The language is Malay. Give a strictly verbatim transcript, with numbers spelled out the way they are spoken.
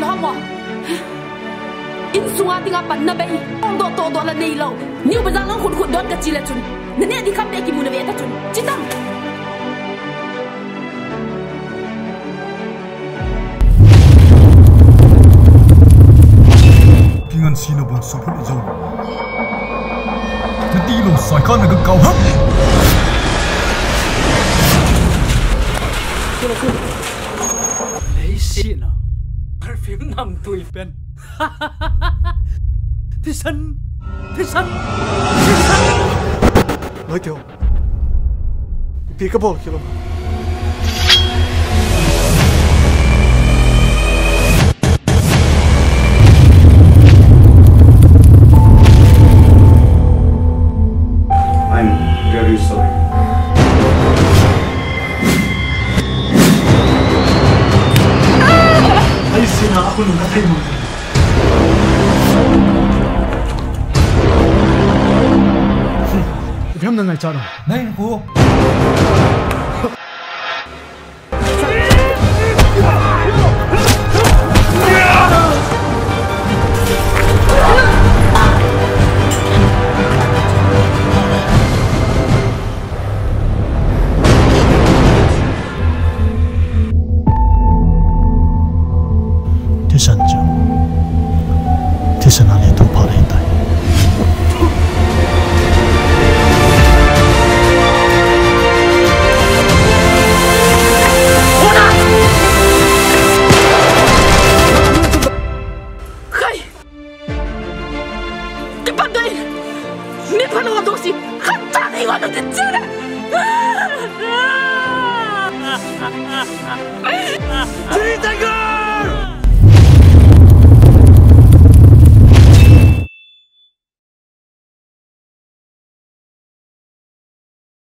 hamo in sunga tinga pan na bay ong do to do la nei lo niu ba jang khut khut dot ka chi la chun ne ne di kham be ki mu na ve ta chun chi tam kingan sino bon so phut zo tu ti lo sai khan na ga kau ha lấy xịn à phim nằm tùy bên thế sân thế sân thế sân nói theo bị cái bol kia luôn I'm very sorry. Ay, sina ako nung katay mo. Ibigam na nga, Charo. Nay, ako.